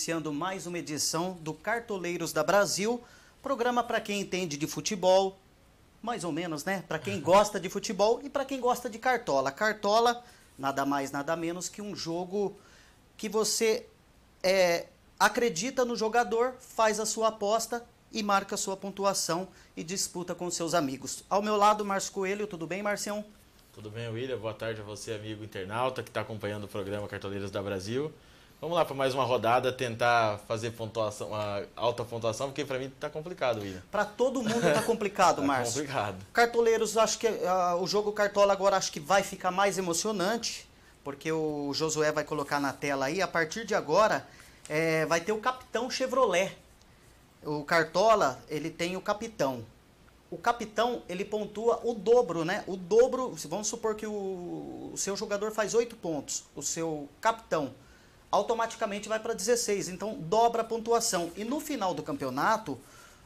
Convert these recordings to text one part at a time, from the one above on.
iniciando mais uma edição do Cartoleiros da Brasil, programa para quem entende de futebol, mais ou menos, né? Para quem gosta de futebol e para quem gosta de cartola. Cartola, nada mais, nada menos que um jogo que você acredita no jogador, faz a sua aposta e marca a sua pontuação e disputa com seus amigos. Ao meu lado, Márcio Coelho. Tudo bem, Marcião? Tudo bem, William? Boa tarde a você, amigo internauta, que está acompanhando o programa Cartoleiros da Brasil. Vamos lá para mais uma rodada, tentar fazer pontuação, uma alta pontuação, porque para mim está complicado, William. Para todo mundo está complicado, Márcio. Complicado. Cartoleiros, acho que o jogo Cartola agora acho que vai ficar mais emocionante, porque o Josué vai colocar na tela aí. A partir de agora, vai ter o capitão Chevrolet. O Cartola, ele tem o capitão. O capitão, ele pontua o dobro, né? O dobro, vamos supor que o seu jogador faz 8 pontos. O seu capitão automaticamente vai para 16. Então, dobra a pontuação. E no final do campeonato,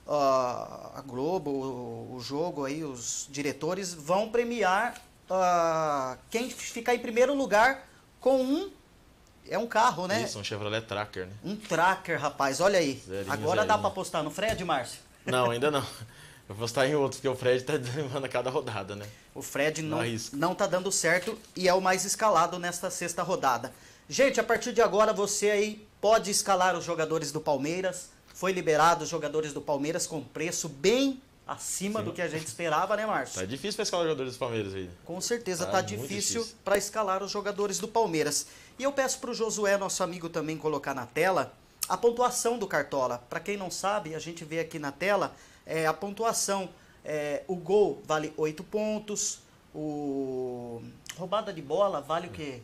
a Globo, o jogo aí, os diretores vão premiar quem ficar em primeiro lugar com um carro, né? Isso, um Chevrolet Tracker, né? Um Tracker, rapaz. Olha aí. Zerinho, Agora dá zerinho. para apostar no Fred, Márcio? Não, ainda não. Eu vou estar em outro, porque o Fred está desanimando a cada rodada, né? O Fred Não arrisca. não tá dando certo e é o mais escalado nesta sexta rodada. Gente, a partir de agora você aí pode escalar os jogadores do Palmeiras. Foi liberado os jogadores do Palmeiras com preço bem acima do que a gente esperava, né, Márcio? Tá difícil para escalar os jogadores do Palmeiras, William. Com certeza Tá tá muito difícil difícil. para escalar os jogadores do Palmeiras. E eu peço para o Josué, nosso amigo, também colocar na tela a pontuação do Cartola. Para quem não sabe, a gente vê aqui na tela a pontuação. O gol vale 8 pontos, roubada de bola vale o quê?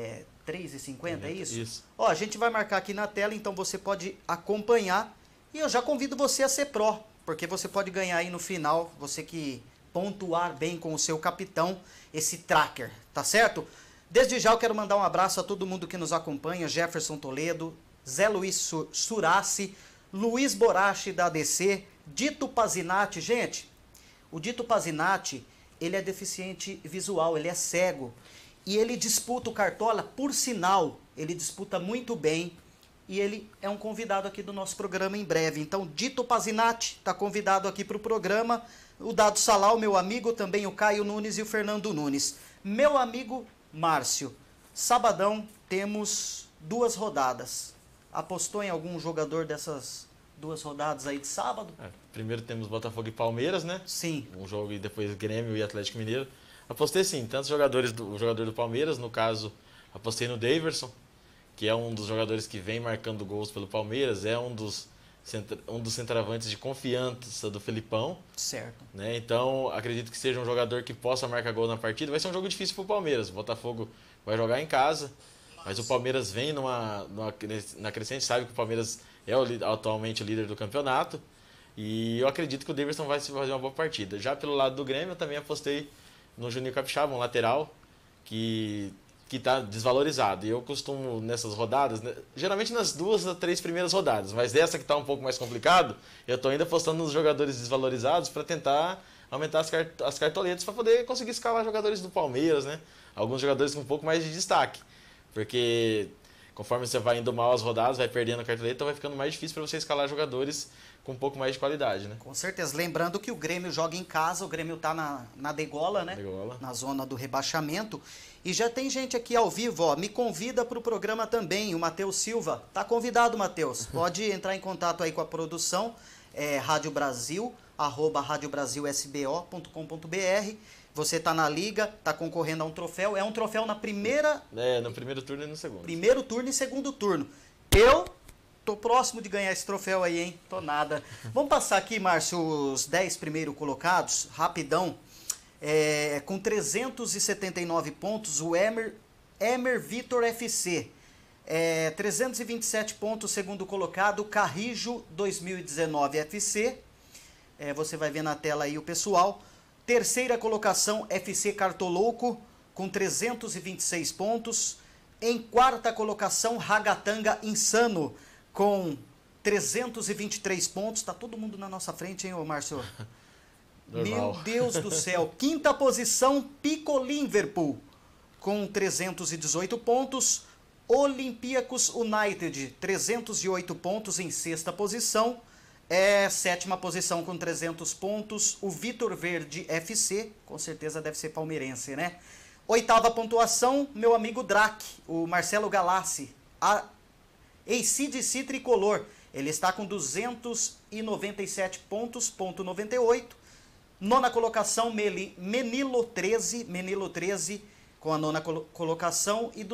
3,50, é isso? Isso. Ó, a gente vai marcar aqui na tela, então você pode acompanhar. E eu já convido você a ser pró, porque você pode ganhar aí no final, você que pontuar bem com o seu capitão, esse tracker, tá certo? Desde já eu quero mandar um abraço a todo mundo que nos acompanha, Jefferson Toledo, Zé Luiz Surassi, Luiz Borachi da ADC, Dito Pazinatti. Gente, o Dito Pazinatti, ele é deficiente visual, ele é cego. E ele disputa o Cartola por sinal, ele disputa muito bem. E ele é um convidado aqui do nosso programa em breve. Então, Dito Pazinatti está convidado aqui para o programa. O Dado Salal, meu amigo, também o Caio Nunes e o Fernando Nunes. Meu amigo Márcio, sabadão temos 2 rodadas. Apostou em algum jogador dessas 2 rodadas aí de sábado? Primeiro temos Botafogo e Palmeiras, né? Sim. Um jogo e depois Grêmio e Atlético Mineiro. Apostei sim, tantos jogadores o jogador do Palmeiras, no caso, apostei no Daverson, que é um dos jogadores que vem marcando gols pelo Palmeiras, é um dos centroavantes de confiança do Felipão. Certo. Né? Então, acredito que seja um jogador que possa marcar gol na partida. Vai ser um jogo difícil para o Palmeiras. O Botafogo vai jogar em casa, mas o Palmeiras vem na crescente, sabe que o Palmeiras é atualmente o líder do campeonato. E eu acredito que o Daverson vai fazer uma boa partida. Já pelo lado do Grêmio, eu também apostei no Juninho Capixaba, um lateral que está desvalorizado. E eu costumo, nessas rodadas, né, geralmente nas 2 a 3 primeiras rodadas, mas dessa que está um pouco mais complicado, eu estou ainda apostando nos jogadores desvalorizados para tentar aumentar as cartoletas para poder conseguir escalar jogadores do Palmeiras, né? Alguns jogadores com um pouco mais de destaque. Porque conforme você vai indo mal as rodadas, vai perdendo a cartoleta, vai ficando mais difícil para você escalar jogadores com um pouco mais de qualidade, né? Com certeza. Lembrando que o Grêmio joga em casa, o Grêmio tá na degola, né? Degola. Na zona do rebaixamento. E já tem gente aqui ao vivo, ó, me convida para o programa também, o Matheus Silva. Tá convidado, Matheus. Pode entrar em contato aí com a produção, Rádio Brasil, @radiobrasilsbo.com.br. Você tá na liga, tá concorrendo a um troféu. É um troféu na primeira... no primeiro turno e no segundo. Primeiro turno e segundo turno. Eu tô próximo de ganhar esse troféu aí, hein? Tô nada. Vamos passar aqui, Márcio, os 10 primeiros colocados, rapidão. Com 379 pontos, o Emer Vitor FC. 327 pontos, segundo colocado, Carrijo 2019 FC. Você vai ver na tela aí o pessoal. Terceira colocação, FC Cartolouco, com 326 pontos. Em quarta colocação, Ragatanga Insano, com 323 pontos. Tá todo mundo na nossa frente, hein, ô Márcio? Normal. Meu Deus do céu. Quinta posição, Pico Liverpool, com 318 pontos. Olympiacos United, 308 pontos em sexta posição. Sétima posição com 300 pontos. O Vitor Verde FC, com certeza deve ser palmeirense, né? Oitava pontuação, meu amigo Drac, o Marcelo Galassi. AC/DC Tricolor, ele está com 297 pontos, ponto 98. Nona colocação, Menilo 13, com a nona colocação e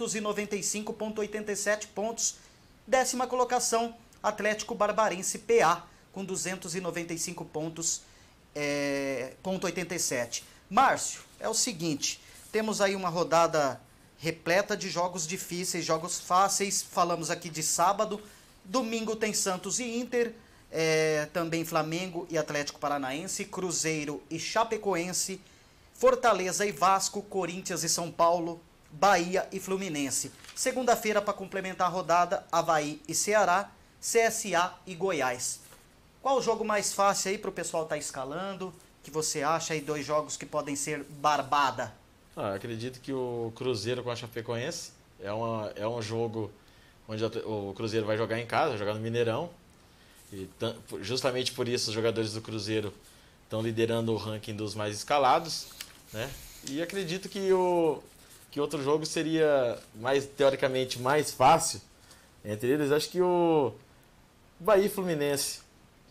295,87 pontos. Décima colocação, Atlético Barbarense PA, com 295 pontos, ponto 87. Márcio, é o seguinte, temos aí uma rodada repleta de jogos difíceis, jogos fáceis. Falamos aqui de sábado. Domingo tem Santos e Inter, também Flamengo e Atlético Paranaense, Cruzeiro e Chapecoense, Fortaleza e Vasco, Corinthians e São Paulo, Bahia e Fluminense. Segunda-feira, para complementar a rodada, Avaí e Ceará, CSA e Goiás. Qual o jogo mais fácil aí para o pessoal estar escalando? Que você acha aí 2 jogos que podem ser barbada? Acredito que o Cruzeiro com a Chapecoense é um jogo onde o Cruzeiro vai jogar em casa, vai jogar no Mineirão. E justamente por isso os jogadores do Cruzeiro estão liderando o ranking dos mais escalados, né? E acredito que outro jogo seria teoricamente mais fácil entre eles. Acho que o Bahia e Fluminense.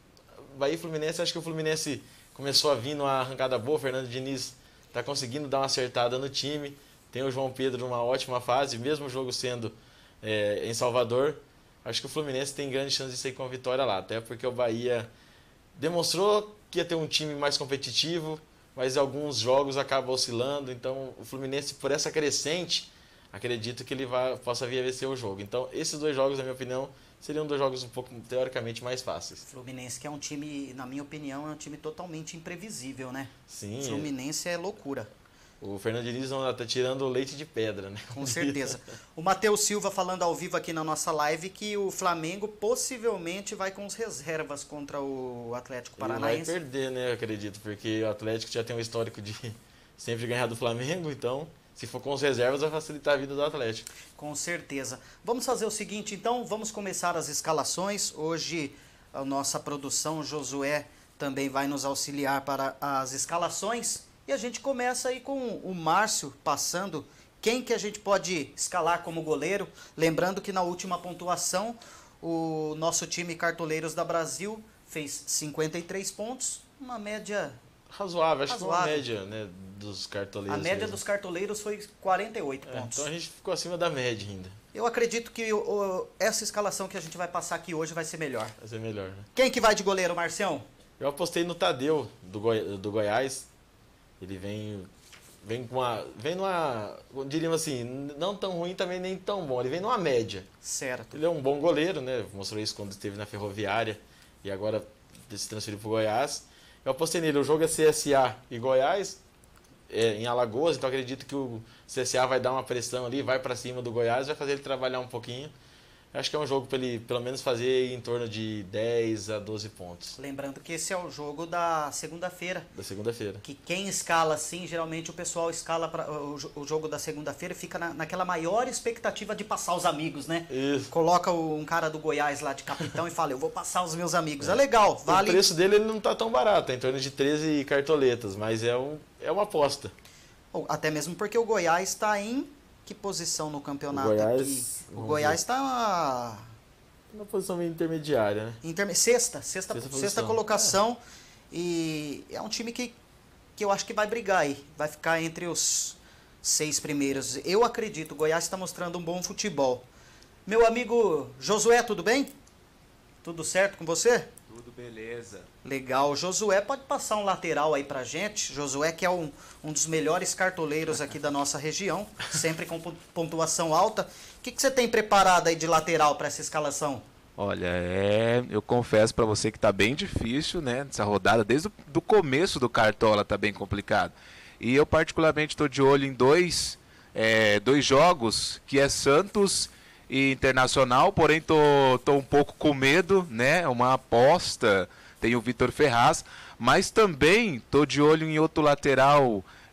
Acho que o Fluminense começou a vir numa arrancada boa. O Fernando Diniz está conseguindo dar uma acertada no time. Tem o João Pedro numa ótima fase, mesmo o jogo sendo em Salvador. Acho que o Fluminense tem grande chance de sair com a vitória lá, até porque o Bahia demonstrou que ia ter um time mais competitivo, mas alguns jogos acabam oscilando. Então o Fluminense, por essa crescente, acredito que ele possa vir a vencer o jogo. Então esses 2 jogos, na minha opinião, seriam 2 jogos um pouco teoricamente mais fáceis. Fluminense, que é um time, na minha opinião, é um time totalmente imprevisível, né? Sim. Fluminense é loucura. O Fernando Diniz não está tirando o leite de pedra, né? Com certeza. O Matheus Silva falando ao vivo aqui na nossa live que o Flamengo possivelmente vai com as reservas contra o Atlético Paranaense. Ele vai perder, né? Eu acredito, porque o Atlético já tem um histórico de sempre ganhar do Flamengo, então se for com as reservas vai facilitar a vida do Atlético. Com certeza. Vamos fazer o seguinte, então, vamos começar as escalações. Hoje a nossa produção, Josué, também vai nos auxiliar para as escalações. E a gente começa aí com o Márcio passando quem que a gente pode escalar como goleiro. Lembrando que na última pontuação, o nosso time Cartoleiros da Brasil fez 53 pontos, uma média razoável. Acho que foi uma média, né, dos cartoleiros. A média dos cartoleiros foi 48 pontos. Então a gente ficou acima da média ainda. Eu acredito que essa escalação que a gente vai passar aqui hoje vai ser melhor. Vai ser melhor, né? Quem que vai de goleiro, Marcião? Eu apostei no Tadeu, do Goiás. Ele vem numa, diríamos assim, não tão ruim também nem tão bom. Ele vem numa média. Certo. Ele é um bom goleiro, né? Mostrou isso quando esteve na Ferroviária e agora se transferiu para o Goiás. Eu apostei nele. O jogo é CSA e Goiás, em Alagoas, então acredito que o CSA vai dar uma pressão ali, vai para cima do Goiás, vai fazer ele trabalhar um pouquinho. Acho que é um jogo para ele, pelo menos, fazer em torno de 10 a 12 pontos. Lembrando que esse é o jogo da segunda-feira. Da segunda-feira. Que quem escala assim, geralmente o pessoal escala o jogo da segunda-feira e fica naquela maior expectativa de passar os amigos, né? Isso. Coloca um cara do Goiás lá de capitão e fala, eu vou passar os meus amigos. É legal, vale. O preço dele ele não tá tão barato, é em torno de 13 cartoletas, mas é uma aposta. Até mesmo porque o Goiás está em que posição no campeonato aqui? O Goiás está na posição meio intermediária, né? Sexta colocação. E é um time que eu acho que vai brigar aí. Vai ficar entre os 6 primeiros. Eu acredito, o Goiás está mostrando um bom futebol. Meu amigo Josué, tudo bem? Tudo certo com você? Tudo beleza. Legal. Josué, pode passar um lateral aí pra gente? Josué, que é um dos melhores cartoleiros aqui da nossa região, sempre com pontuação alta. O que você tem preparado aí de lateral para essa escalação? Olha, eu confesso para você que tá bem difícil, né? Essa rodada, desde o começo do Cartola tá bem complicado. E eu particularmente estou de olho em dois jogos, que é Santos e Internacional, porém tô um pouco com medo, né? Uma aposta, tem o Vitor Ferraz, mas também tô de olho em outro lateral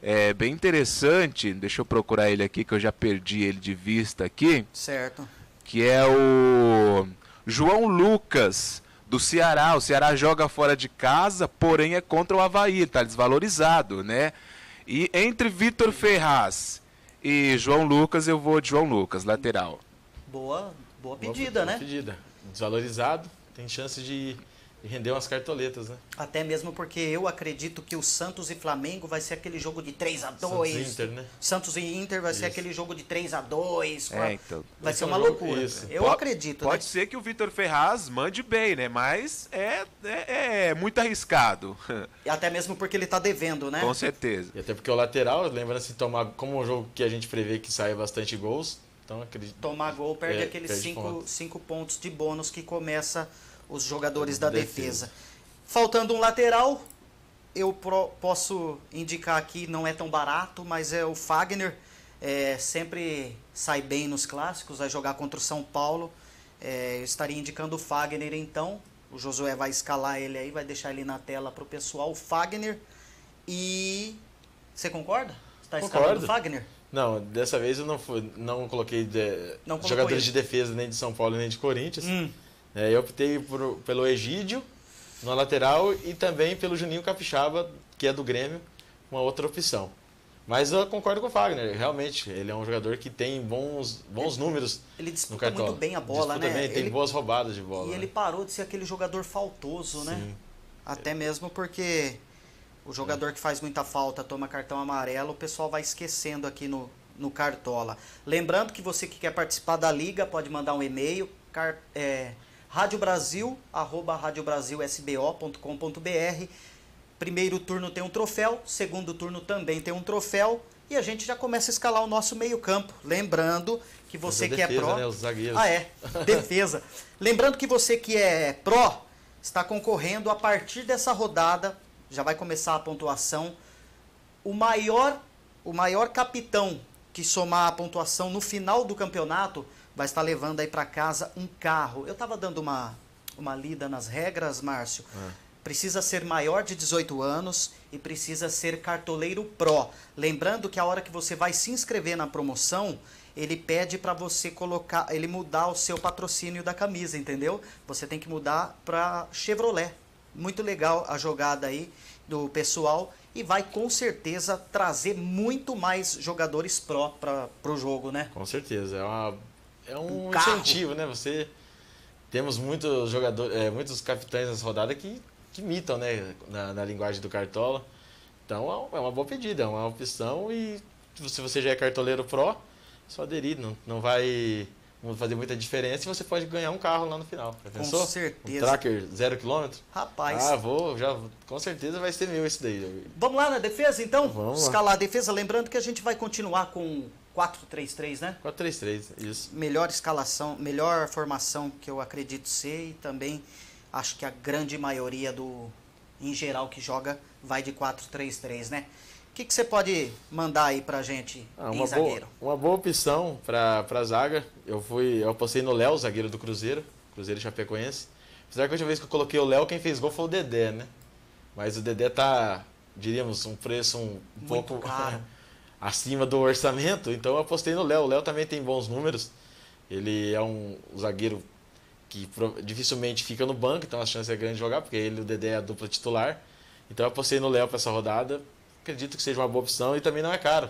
bem interessante, deixa eu procurar ele aqui, que eu já perdi ele de vista aqui, Certo. que é o João Lucas, do Ceará. O Ceará joga fora de casa, porém é contra o Avaí, está desvalorizado, né? E entre Vitor Ferraz e João Lucas, eu vou de João Lucas, lateral. Boa pedida, né? Boa pedida. Desvalorizado, tem chance de render umas cartoletas, né? Até mesmo porque eu acredito que o Santos e Flamengo vai ser aquele jogo de 3-2. Santos e Inter, né? Santos e Inter vai ser aquele jogo de 3-2. Então. Vai ser um uma jogo- loucura. isso. Eu acredito, Pode né? ser que o Vitor Ferraz mande bem, né? Mas é muito arriscado. E até mesmo porque ele tá devendo, né? Com certeza. E até porque o lateral, lembrando assim, tomar como um jogo que a gente prevê que saia bastante gols, então acredito. Tomar gol, perde É, aqueles perde ponto. 5 pontos de bônus que começa os jogadores da Defesa. defesa. Faltando um lateral, eu posso indicar aqui, não é tão barato, mas é o Fagner. Sempre sai bem nos clássicos, vai jogar contra o São Paulo. Eu estaria indicando o Fagner, então. O Josué vai escalar ele aí, vai deixar ele na tela para o pessoal. O Fagner. E você concorda? Está escalando o Concordo. Fagner? Não, dessa vez eu não coloquei Não colocou jogadores ele. de defesa nem de São Paulo nem de Corinthians. Hum. Eu optei pelo Egídio na lateral e também pelo Juninho Capixaba, que é do Grêmio, uma outra opção. Mas eu concordo com o Fagner, realmente, ele é um jogador que tem bons números Ele no disputa Cartola. muito bem a bola, Disputa né? bem, tem Ele- boas roubadas de bola. E né? ele parou de ser aquele jogador faltoso, né? Sim. Até mesmo porque o jogador que faz muita falta toma cartão amarelo, o pessoal vai esquecendo aqui no Cartola. Lembrando que você que quer participar da liga pode mandar um e-mail, radiobrasil@radiobrasilsbo.com.br. Primeiro turno tem um troféu, segundo turno também tem um troféu e a gente já começa a escalar o nosso meio-campo. Lembrando que você Mas que a é defesa, pró. né, os zagueiros. Defesa. Lembrando que você que é pró está concorrendo a partir dessa rodada, já vai começar a pontuação. O maior capitão que somar a pontuação no final do campeonato vai estar levando aí para casa um carro. Eu estava dando uma lida nas regras, Márcio. Precisa ser maior de 18 anos e precisa ser cartoleiro pró. Lembrando que a hora que você vai se inscrever na promoção, ele pede para você ele mudar o seu patrocínio da camisa, entendeu? Você tem que mudar para Chevrolet. Muito legal a jogada aí do pessoal e vai com certeza trazer muito mais jogadores pró para o jogo, né? Com certeza, é um carro. incentivo, né? Temos muitos jogadores, muitos capitães nessa rodada que imitam, né, na linguagem do Cartola. Então é uma boa pedida, é uma opção e se você já é cartoleiro pró, só aderir, não vai fazer muita diferença e você pode ganhar um carro lá no final. Já pensou? Com certeza. Um Tracker 0 km? Rapaz. Com certeza vai ser meu esse daí. Vamos lá na defesa, então? Vamos lá. Escalar a defesa. Lembrando que a gente vai continuar com 4-3-3, né? 4-3-3, isso. Melhor escalação, melhor formação que eu acredito ser e também acho que a grande maioria em geral que joga vai de 4-3-3, né? O que você pode mandar aí pra gente em zagueiro? Uma boa opção pra zaga. Eu apostei no Léo, zagueiro do Cruzeiro Chapecoense. Apesar que a última vez que eu coloquei o Léo, quem fez gol foi o Dedé, né? Mas o Dedé tá, diríamos, um preço um Muito pouco caro. acima do orçamento, então eu apostei no Léo. O Léo também tem bons números. Ele é um zagueiro que dificilmente fica no banco, então a chance é grande de jogar, porque ele e o Dedé é a dupla titular. Então eu apostei no Léo para essa rodada. Acredito que seja uma boa opção e também não é caro.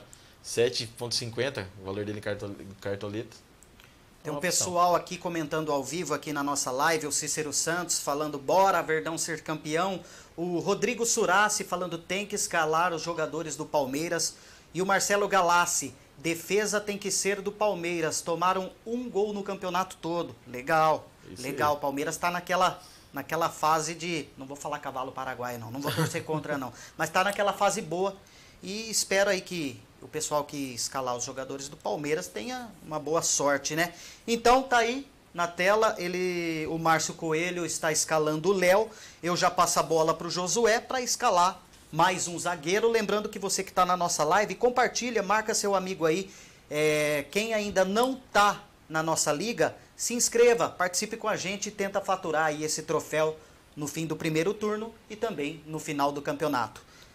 7,50 o valor dele em cartoleta. Tem um Uma opção. pessoal aqui comentando ao vivo aqui na nossa live, o Cícero Santos falando bora Verdão ser campeão, o Rodrigo Surassi falando tem que escalar os jogadores do Palmeiras e o Marcelo Galassi, defesa tem que ser do Palmeiras, tomaram um gol no campeonato todo, legal, Isso legal, aí. o Palmeiras está naquela fase de, não vou falar cavalo paraguaio não vou torcer contra não, mas está naquela fase boa e espero aí que o pessoal que escalar os jogadores do Palmeiras tenha uma boa sorte, né? Então tá aí na tela, o Márcio Coelho está escalando o Léo, eu já passo a bola para o Josué para escalar mais um zagueiro, lembrando que você que está na nossa live, compartilha, marca seu amigo aí, quem ainda não tá na nossa liga, se inscreva, participe com a gente e tenta faturar aí esse troféu no fim do primeiro turno e também no final do campeonato.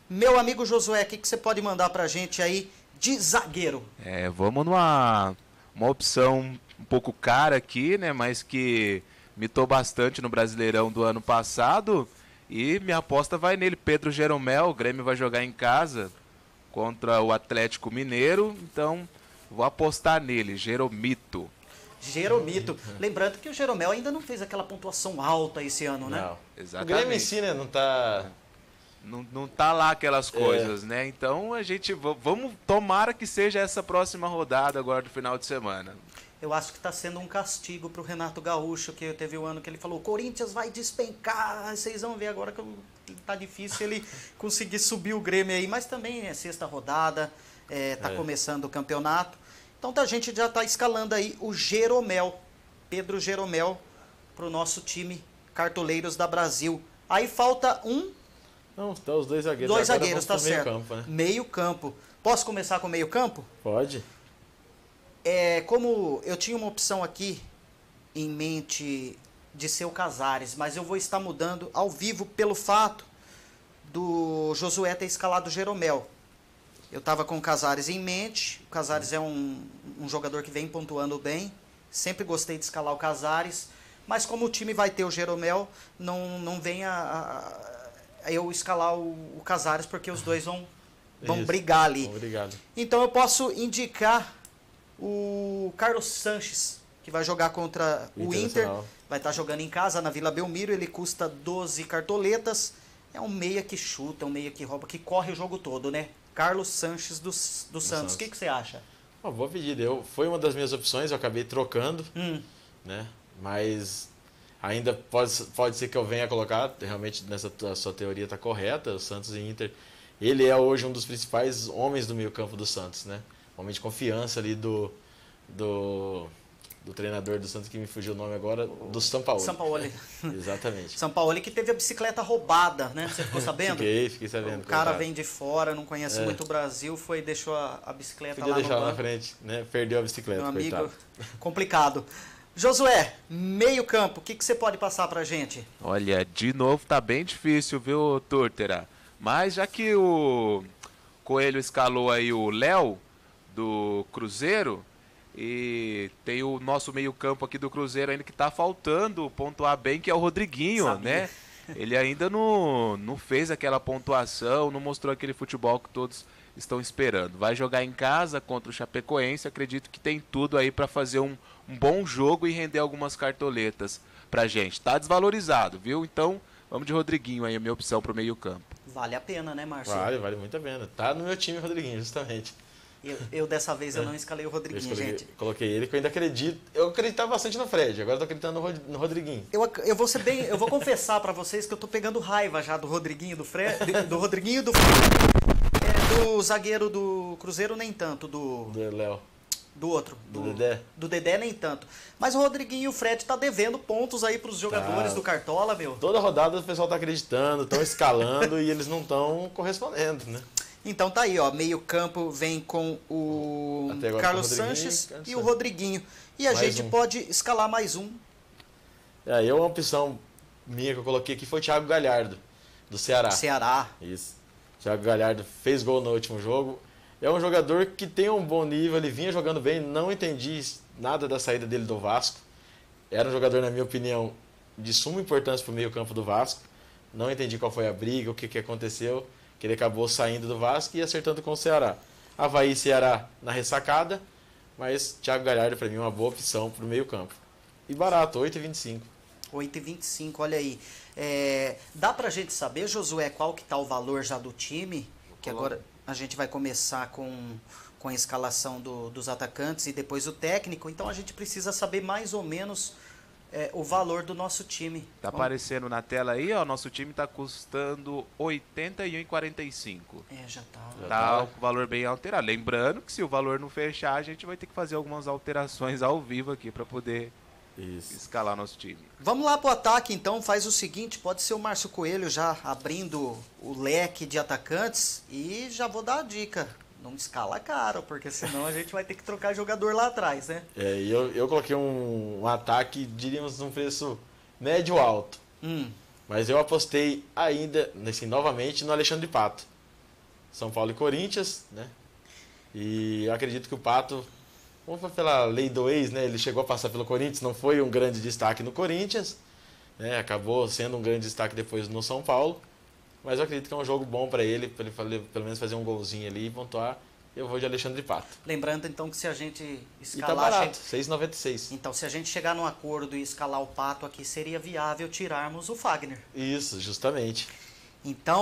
Meu amigo Josué, o que você pode mandar pra gente aí de zagueiro? Vamos uma opção um pouco cara aqui, né? Mas que mitou bastante no Brasileirão do ano passado. E minha aposta vai nele, Pedro Jeromel. O Grêmio vai jogar em casa contra o Atlético Mineiro. Então, vou apostar nele, Jeromito. Jeromito. Lembrando que o Jeromel ainda não fez aquela pontuação alta esse ano, né? Não. Exatamente. O Grêmio em si, né, não tá... Não tá lá aquelas coisas, né? Então a gente vamos tomara que seja essa próxima rodada agora do final de semana. Eu acho que está sendo um castigo para o Renato Gaúcho, que teve o ano que ele falou, o Corinthians vai despencar, vocês vão ver agora que tá difícil ele conseguir subir o Grêmio aí, mas também é sexta rodada, tá começando o campeonato. Então a gente já está escalando aí o Jeromel, Pedro Jeromel, para o nosso time Cartoleiros da Brasil. Aí falta Não, tá os dois zagueiros. dois Agora zagueiros, tá vamos pro certo. meio campo, né? Meio campo. Posso começar com meio campo? Pode. Como eu tinha uma opção aqui em mente de ser o Casares, mas eu vou estar mudando ao vivo pelo fato do Josué ter escalado o Jeromel. Eu estava com o Casares em mente, o Casares é um jogador que vem pontuando bem, sempre gostei de escalar o Casares, mas como o time vai ter o Jeromel, não vem eu escalar o Casares, porque os dois vão brigar ali. Obrigado. Então eu posso indicar o Carlos Sanches, que vai jogar contra o Inter. Vai estar jogando em casa, na Vila Belmiro. Ele custa 12 cartoletas. É um meia que chuta, um meia que rouba, que corre o jogo todo, né? Carlos Sanches do Santos. O que você acha? Boa pedida. Foi uma das minhas opções, eu acabei trocando, né? Mas ainda pode ser que eu venha colocar, realmente a sua teoria está correta, o Santos e Inter. Ele é hoje um dos principais homens do meio campo do Santos, né? Homem de confiança ali do treinador do Santos, que me fugiu o nome agora, do Sampaoli. Sampaoli. Exatamente. Sampaoli que teve a bicicleta roubada, né? Você ficou sabendo? Fiquei sabendo. O cara vem de fora, não conhece muito o Brasil, deixou a bicicleta lá no deixar banco. na frente, né? Perdeu a bicicleta, Meu amigo, coitado. complicado. Josué, meio campo, o que você pode passar pra gente? Olha, de novo tá bem difícil, viu, Tortera? Mas já que o Coelho escalou aí o Léo do Cruzeiro, e tem o nosso meio-campo aqui do Cruzeiro ainda que tá faltando pontuar bem, que é o Rodriguinho, né? Ele ainda não fez aquela pontuação, não mostrou aquele futebol que todos estão esperando. Vai jogar em casa contra o Chapecoense, acredito que tem tudo aí para fazer um bom jogo e render algumas cartoletas pra gente. Tá desvalorizado, viu? Então, vamos de Rodriguinho aí, a minha opção pro meio-campo. Vale a pena, né, Márcio? Vale muito a pena. Tá no meu time, Rodriguinho, justamente. Eu dessa vez eu não escalei o Rodriguinho, gente. Coloquei ele, que eu ainda acredito. Eu acreditava bastante no Fred, agora eu tô acreditando no Rodriguinho. Eu vou confessar pra vocês que eu tô pegando raiva já do Rodriguinho, do Rodriguinho e do Fred. Do zagueiro do Cruzeiro nem tanto, do Léo. Do outro. Do Dedé. Do Dedé nem tanto. Mas o Rodriguinho e o Fred tá devendo pontos aí pros jogadores do Cartola, meu. Toda rodada o pessoal tá acreditando, estão escalando e eles não estão correspondendo, né? Então tá aí, ó, meio campo vem com o Carlos Sanches e o Rodriguinho. E a gente pode escalar mais um. Uma opção minha que eu coloquei aqui foi o Thiago Galhardo, do Ceará. Isso. Thiago Galhardo fez gol no último jogo. É um jogador que tem um bom nível, ele vinha jogando bem, não entendi nada da saída dele do Vasco. Era um jogador, na minha opinião, de suma importância para o meio campo do Vasco. Não entendi qual foi a briga, o que aconteceu, que ele acabou saindo do Vasco e acertando com o Ceará. Avaí e Ceará na ressacada, mas Thiago Galhardo, para mim, é uma boa opção para o meio campo. E barato, 8,25. 8,25, olha aí. Dá pra gente saber, Josué, qual que tá o valor já do time? Que agora a gente vai começar com a escalação dos atacantes e depois o técnico. Então a gente precisa saber mais ou menos o valor do nosso time. Tá aparecendo na tela aí, ó. Nosso time tá custando R$ 81,45. Já tá. Tá o valor bem alterado. Lembrando que se o valor não fechar, a gente vai ter que fazer algumas alterações ao vivo aqui para poder escalar nosso time. Vamos lá pro ataque, então. Faz o seguinte, pode ser o Márcio Coelho já abrindo o leque de atacantes e já vou dar a dica. Não escala caro, porque senão a gente vai ter que trocar jogador lá atrás, né? Eu coloquei um ataque, diríamos, num preço médio-alto. Mas eu apostei ainda, novamente, no Alexandre Pato. São Paulo e Corinthians, né? E eu acredito que o Pato, pela lei do ex, né? Ele chegou a passar pelo Corinthians, não foi um grande destaque no Corinthians, né? Acabou sendo um grande destaque depois no São Paulo. Mas eu acredito que é um jogo bom para ele pelo menos fazer um golzinho ali e pontuar. Eu vou de Alexandre Pato. Lembrando então que se a gente E tá escalar... barato, 6,96. Então, se a gente chegar num acordo e escalar o Pato aqui, seria viável tirarmos o Fagner. Isso, justamente. Então,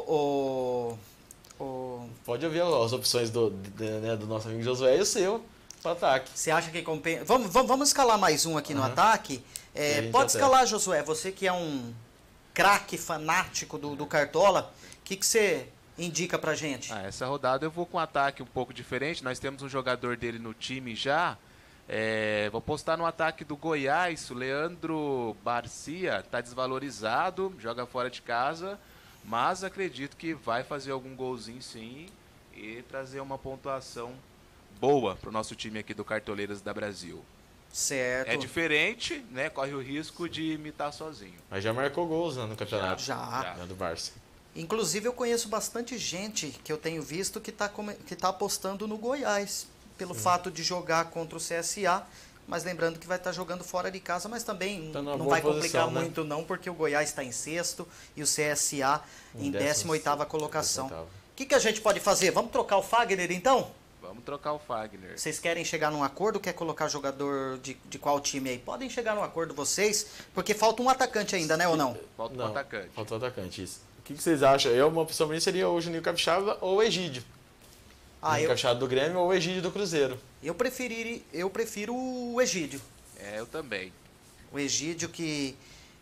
Pode ouvir as opções do nosso amigo Josué e o seu para ataque. você acha que compensa... Vamos escalar mais um aqui no ataque. Pode escalar, Josué. Você que é um craque fanático do Cartola, o que você indica pra gente? Essa rodada eu vou com um ataque um pouco diferente. Nós temos um jogador dele no time já. Vou postar no ataque do Goiás. O Leandro Barcia está desvalorizado, joga fora de casa, mas acredito que vai fazer algum golzinho sim e trazer uma pontuação boa para o nosso time aqui do Cartoleiras da Brasil. Certo. É diferente, né? Corre o risco de imitar sozinho. Mas já marcou gols, né, no campeonato. Já. Do Barça. Inclusive, eu conheço bastante gente que eu tenho visto que tá apostando no Goiás, pelo fato de jogar contra o CSA, mas lembrando que vai estar jogando fora de casa, mas também Tá numa não boa vai complicar posição, né? muito não, porque o Goiás está em sexto e o CSA em 18ª colocação. 18ª. O que a gente pode fazer? Vamos trocar o Fagner então? Vamos trocar o Fagner. Vocês querem chegar num acordo? Quer colocar jogador de qual time aí? Podem chegar num acordo vocês, porque falta um atacante ainda, né, ou não? Falta um Não, atacante. Faltou atacante, isso. O que vocês acham? Uma opção minha seria o Juninho Capixaba ou o Egídio. Juninho Capixaba do Grêmio ou o Egídio do Cruzeiro. Eu prefiro o Egídio. Eu também. O Egídio que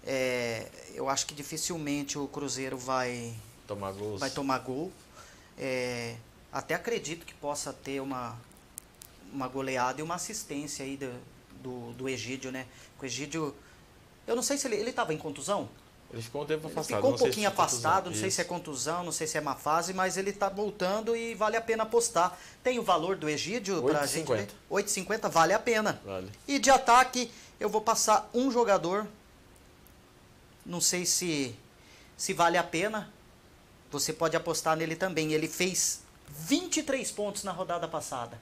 eu acho que dificilmente o Cruzeiro vai Tomar gols. tomar gol. Até acredito que possa ter uma goleada e uma assistência aí do Egídio, né? O Egídio, eu não sei se ele estava em contusão. Ele ficou um tempo Ele afastado. ficou um não sei pouquinho se foi afastado, contusão. não sei se é Isso. contusão, não sei se é má fase, mas ele está voltando e vale a pena apostar. Tem o valor do Egídio pra gente ver? 8,50 vale a pena. Vale. E de ataque, eu vou passar um jogador. Não sei se vale a pena. Você pode apostar nele também. Ele fez 23 pontos na rodada passada.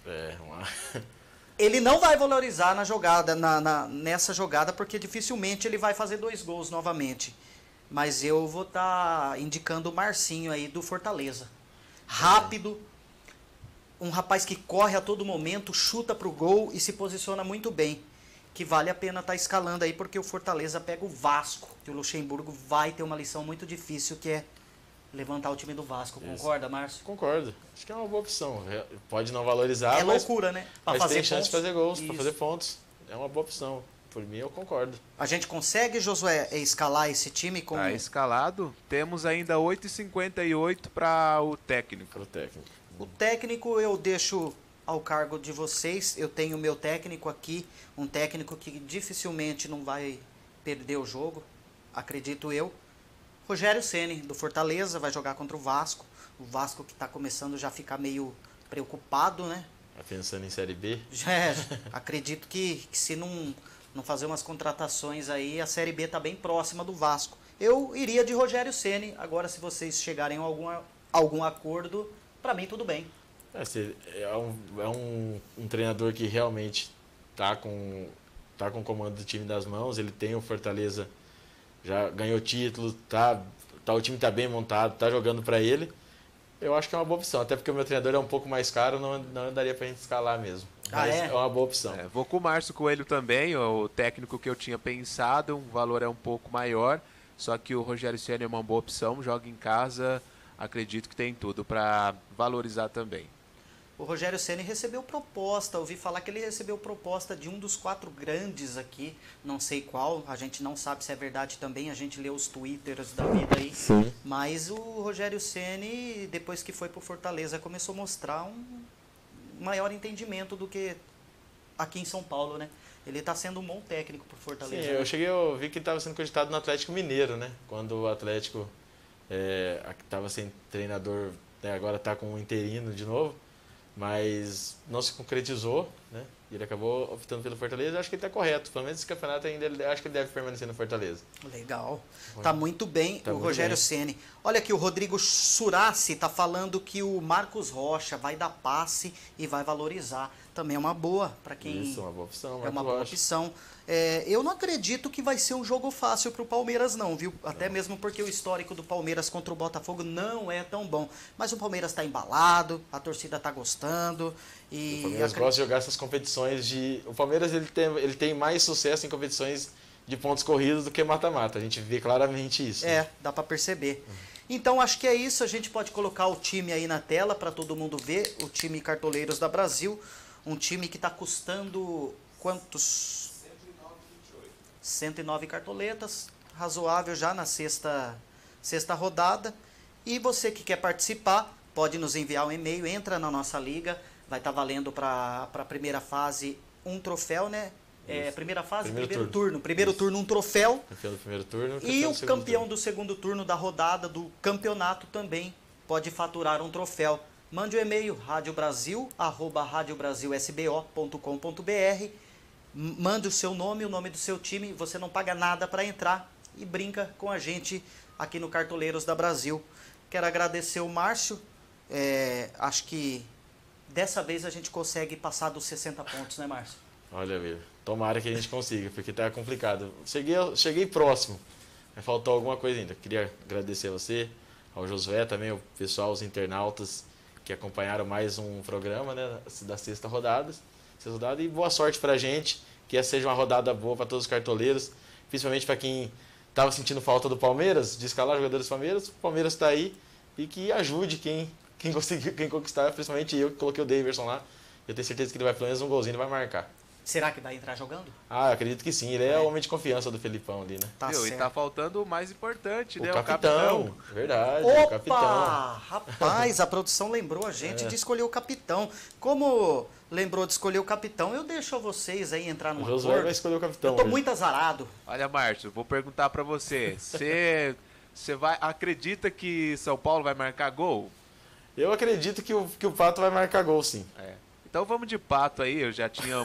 Ele não vai valorizar na jogada, nessa jogada, porque dificilmente ele vai fazer 2 gols novamente. Mas eu vou estar indicando o Marcinho aí do Fortaleza. Rápido, um rapaz que corre a todo momento, chuta pro gol e se posiciona muito bem. Que vale a pena estar escalando aí, porque o Fortaleza pega o Vasco. E o Luxemburgo vai ter uma lição muito difícil, que é levantar o time do Vasco. Isso. Concorda, Márcio? Concordo. Acho que é uma boa opção. Pode não valorizar, É mas, loucura, né? Pra mas fazer tem chance pontos. de fazer gols, para Isso. fazer pontos. É uma boa opção. Por mim, eu concordo. A gente consegue, Josué, escalar esse time com... Tá escalado. Temos ainda 8,58 para o técnico. Para o técnico. O técnico eu deixo ao cargo de vocês. Eu tenho o meu técnico aqui, um técnico que dificilmente não vai perder o jogo, acredito eu. Rogério Ceni do Fortaleza, vai jogar contra o Vasco. O Vasco que está começando já a ficar meio preocupado, né? Tá pensando em Série B? Acredito que se não fazer umas contratações aí, a Série B está bem próxima do Vasco. Eu iria de Rogério Ceni. Agora, se vocês chegarem a algum acordo, para mim tudo bem. É um treinador que realmente tá com o comando do time das mãos. Ele tem o Fortaleza, já ganhou título, o time tá bem montado, tá jogando para ele. Eu acho que é uma boa opção, até porque o meu treinador é um pouco mais caro, não daria pra gente escalar mesmo. Mas é uma boa opção. Vou com o Márcio Coelho também, o técnico que eu tinha pensado, o valor é um pouco maior, só que o Rogério Ceni é uma boa opção, joga em casa, acredito que tem tudo para valorizar também. O Rogério Ceni recebeu proposta, ouvi falar que ele recebeu proposta de um dos 4 grandes aqui, não sei qual, a gente não sabe se é verdade também, a gente lê os twitters da vida aí. Sim. Mas o Rogério Ceni, depois que foi pro Fortaleza, começou a mostrar um maior entendimento do que aqui em São Paulo, né? Ele está sendo um bom técnico pro Fortaleza. Sim, eu vi que ele estava sendo cogitado no Atlético Mineiro, né? Quando o Atlético estava sem treinador, agora está com um interino de novo. Mas não se concretizou, né? E ele acabou optando pelo Fortaleza. Eu acho que ele está correto. Pelo menos esse campeonato ainda, acho que ele deve permanecer no Fortaleza. Legal. Tá muito bem Tá o muito Rogério bem. Ceni. Olha aqui, o Rodrigo Surassi tá falando que o Marcos Rocha vai dar passe e vai valorizar. Também é uma boa para quem... Isso, uma boa opção. É Marcos uma boa Rocha. opção. Eu não acredito que vai ser um jogo fácil para o Palmeiras, não, viu? Até mesmo porque o histórico do Palmeiras contra o Botafogo não é tão bom. Mas o Palmeiras está embalado, a torcida está gostando. E O Palmeiras gosta de jogar essas competições de... O Palmeiras ele tem mais sucesso em competições de pontos corridos do que mata-mata. A gente vê claramente isso. né? Dá para perceber. Então acho que é isso. A gente pode colocar o time aí na tela para todo mundo ver. O time Cartoleiros da Brasil. Um time que está custando quantos? 109 cartoletas. Razoável já na sexta rodada. E você que quer participar, pode nos enviar um e-mail. Entra na nossa liga. Vai estar valendo para a primeira fase um troféu, né? Primeira fase, primeiro turno. Primeiro turno, um troféu. Campeão do primeiro turno. E o do segundo campeão turno. do segundo turno da rodada do campeonato também pode faturar um troféu. Mande o e-mail radiobrasil@radiobrasilsbo.com.br. Mande o seu nome, o nome do seu time. Você não paga nada para entrar e brinca com a gente aqui no Cartoleiros da Brasil. Quero agradecer o Márcio. Acho que dessa vez a gente consegue passar dos 60 pontos, né, Márcio? Olha, Vila, tomara que a gente consiga, porque tá complicado. Cheguei próximo, mas faltou alguma coisa ainda. Queria agradecer a você, ao Josué também, ao pessoal, os internautas que acompanharam mais um programa, né, da sexta rodada. E boa sorte pra gente, que essa seja uma rodada boa para todos os cartoleiros, principalmente para quem estava sentindo falta do Palmeiras, de escalar jogadores do Palmeiras. O Palmeiras está aí e que ajude quem conquistar, principalmente eu que coloquei o Daverson lá. Eu tenho certeza que ele vai pelo menos um golzinho, ele vai marcar. Será que vai entrar jogando? Ah, eu acredito que sim. Ele é o homem de confiança do Felipão ali, né? Tá Viu? certo. E tá faltando o mais importante, né? O capitão. Verdade, o capitão. Opa! Rapaz, a produção lembrou a gente de escolher o capitão. Como lembrou de escolher o capitão, eu deixo a vocês aí entrar O numa Josué cor. vai escolher o capitão. Eu tô hoje. muito azarado. Olha, Márcio, vou perguntar pra você. Você acredita que São Paulo vai marcar gol? Eu acredito que o Pato vai marcar gol, sim. Então vamos de Pato aí. Eu já tinha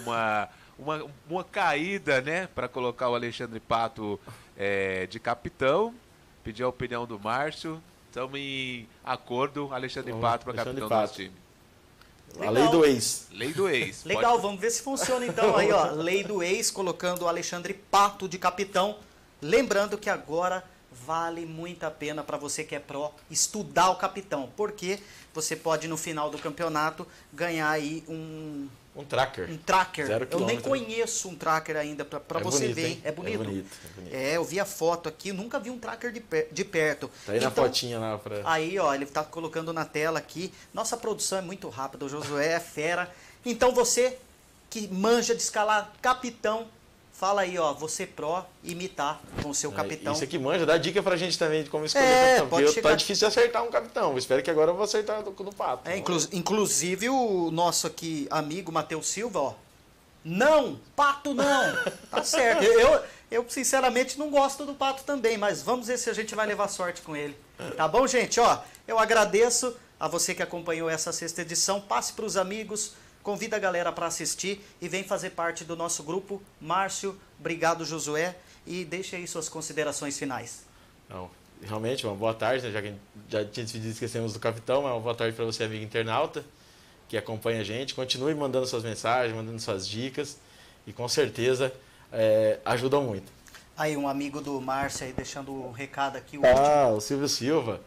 uma caída, né, para colocar o Alexandre Pato de capitão. Pedi a opinião do Márcio. Estamos em acordo, Alexandre Pato para Alexandre capitão do Pato. nosso time. Legal. A lei do ex. Lei do ex. Legal, vamos ver se funciona então aí, ó. Lei do ex, colocando o Alexandre Pato de capitão. Lembrando que agora vale muito a pena para você que é pró estudar o capitão, porque você pode no final do campeonato ganhar aí um tracker. tracker. 0 Eu nem quilômetro. conheço um tracker ainda para você bonito, ver, hein? hein? É bonito. É bonito, é bonito. Eu vi a foto aqui, eu nunca vi um tracker de perto. Tá aí na Então, fotinha lá pra... aí, ó, ele tá colocando na tela aqui. Nossa produção é muito rápida, o Josué é fera. Então você que manja de escalar capitão, fala aí, ó, você pró, imitar com o seu capitão. Isso aqui manja, dá dica pra gente também de como escolher capitão. pode Porque chegar... tá difícil de acertar um capitão. Eu espero que agora eu vou acertar no Pato. Inclusive o nosso aqui amigo Matheus Silva, ó. Não, Pato não. Tá certo. Eu sinceramente não gosto do Pato também, mas vamos ver se a gente vai levar sorte com ele. Tá bom, gente? Ó, eu agradeço a você que acompanhou essa sexta edição. Passe para os amigos, convida a galera para assistir e vem fazer parte do nosso grupo. Márcio, obrigado, Josué, e deixe aí suas considerações finais. Não, realmente, uma boa tarde, né? Já que a gente já tinha decidido, esquecemos do capitão, mas uma boa tarde para você, amigo internauta, que acompanha a gente. Continue mandando suas mensagens, mandando suas dicas, e com certeza ajudam muito. Aí, um amigo do Márcio aí deixando um recado aqui. O Silvio Silva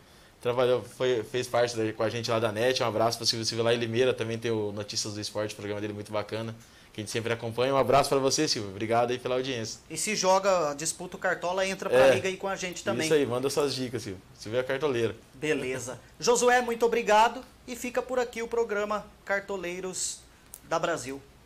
fez parte com a gente lá da NET. Um abraço para o Silvio Silva lá em Limeira, também tem o Notícias do Esporte, o programa dele muito bacana, que a gente sempre acompanha. Um abraço para você, Silvio. Obrigado aí pela audiência. E se joga, disputa o Cartola, entra pra liga aí com a gente também. Isso aí, manda suas dicas, Silvio. Silvio é cartoleira. Beleza. Josué, muito obrigado. E fica por aqui o programa Cartoleiros da Brasil.